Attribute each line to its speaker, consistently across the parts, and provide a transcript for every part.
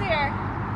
Speaker 1: clear.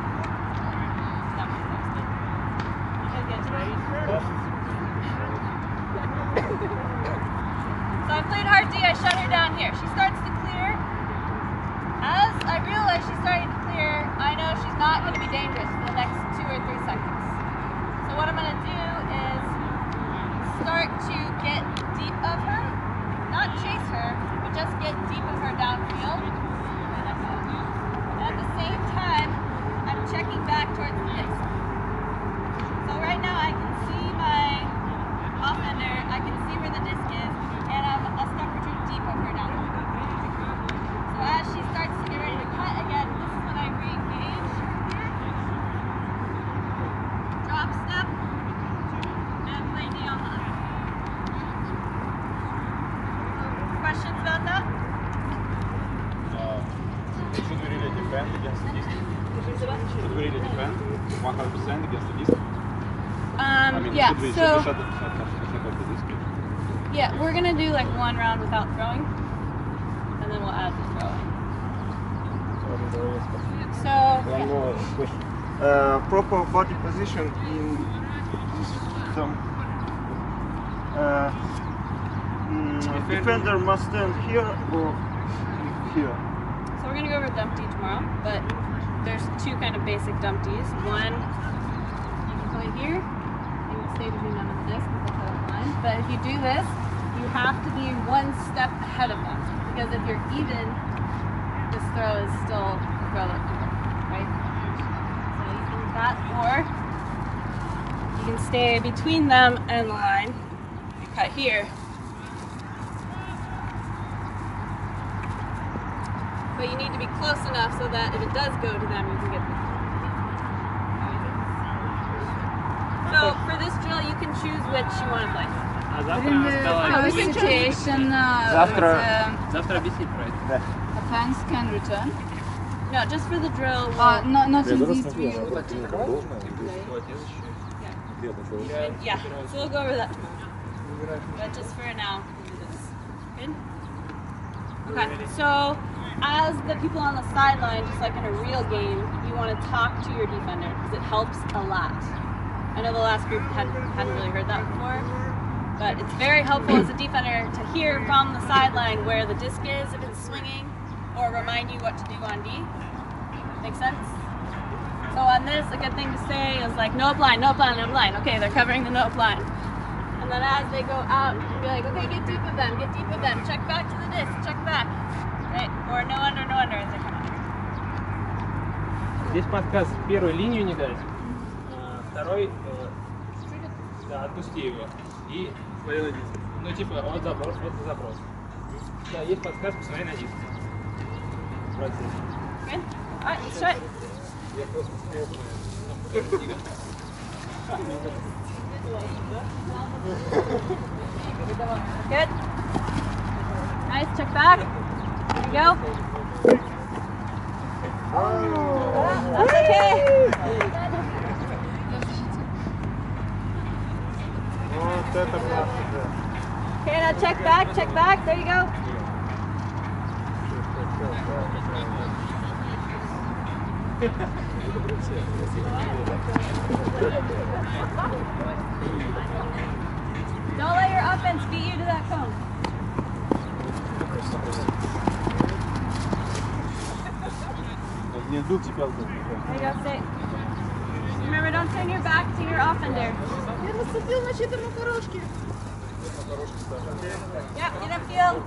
Speaker 1: So I played hard D, I shut her down here. She starts to clear. As I realize she's starting to clear, I know she's not going to be dangerous for the next 2 or 3 seconds. So what I'm going to do is start to get deep of her, not chase her, but just get deep of her downfield. And at the same time, I'm checking back towards the disc. So right now I can see my offender, I can see where the disc is, and I'm a step or 2 deep of her downfield. So as she starts to get ready to cut again, this is when I re-engage. Drop step, and play D on the other. Questions about that?
Speaker 2: Should we really defend against the disc? Should we really defend 100% against the disc?
Speaker 1: Yeah,
Speaker 2: should we
Speaker 1: so
Speaker 2: shut off the disc?
Speaker 1: yeah, we're gonna do like 1 round without throwing, and then we'll add the throwing. So
Speaker 3: One more question. Proper body position in some defender must stand here or here.
Speaker 1: So we're gonna go over dumpty tomorrow, but there's 2 kind of basic dumpties. One, you can play here, you can stay between them and the disc, because that's how it's line. But if you do this, you have to be 1 step ahead of them, because if you're even, this throw is still a throw that can work, right? So you can do that, or you can stay between them and the line. You cut here. But you need to be close enough so that if it does go to them, you can get them. So for this drill, you can choose which you want to play.
Speaker 4: In the situation
Speaker 5: Завтра объяснить про это.
Speaker 4: offense can return.
Speaker 1: No, just for the drill.
Speaker 4: Not in this drill, but
Speaker 1: Yeah, so we'll go over that tomorrow. But just for now, we'll do this. Good? Okay, so as the people on the sideline, just like in a real game, you want to talk to your defender because it helps a lot. I know the last group hadn't really heard that before, but it's very helpful as a defender to hear from the sideline where the disc is if it's swinging, or remind you what to do on D. Make sense? So on this, a good thing to say is like, no blind, no blind, no blind. Okay, they're covering the no blind. And then as they go out, you can be like, okay, get deep of them, check back to the disc, check back. Right? Or no under as they come under.
Speaker 5: Здесь подказ первую линию не дать, второй, да, отпусти его и смотри на диск. Ну типа вот заброс, вот заброс. Да, есть подсказ, посмотри на диск.
Speaker 1: Good? Alright, let's try it. Good. Nice, check back. There you go. That's okay. Okay, now check back. There you go. Don't let your offense beat you to that cone.
Speaker 2: Не дух тебя.
Speaker 1: There you go, stay. Remember, don't turn your back to your offender.
Speaker 4: Я наступил на чьи-то макарошки.
Speaker 1: Yeah, get upfield.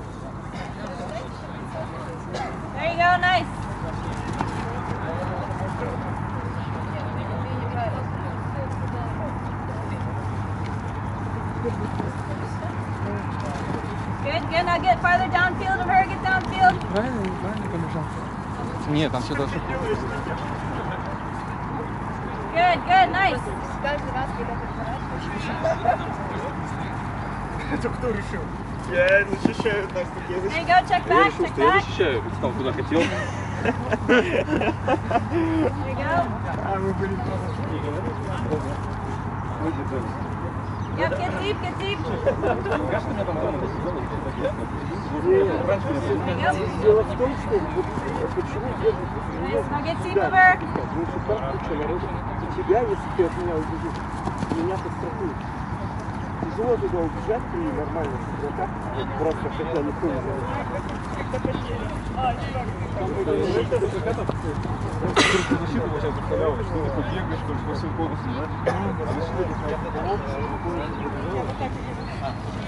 Speaker 1: There you go, nice. Good, now get farther downfield of her, get downfield.
Speaker 5: Правильно побежал. Нет, там все должно.
Speaker 1: Good, nice.
Speaker 3: Это кто решил? Я защищаю нас такие.
Speaker 1: There you go, check back, check
Speaker 2: Я
Speaker 1: back.
Speaker 2: защищаю, стал куда хотел.
Speaker 1: There you go.
Speaker 3: А мы были просто.
Speaker 1: Yeah, get deep, get deep.
Speaker 3: Дело в том, что почему держит
Speaker 1: Nice. Now get deeper.
Speaker 3: потому что там куча народу. И тебя, если ты от меня убежишь, меня подстрахуют. Тяжело туда убежать при нормальных игроках, просто хотя никто не знает.
Speaker 2: Защиту вот сейчас представлял, что ты такой бегаешь, только по всему конусу, да?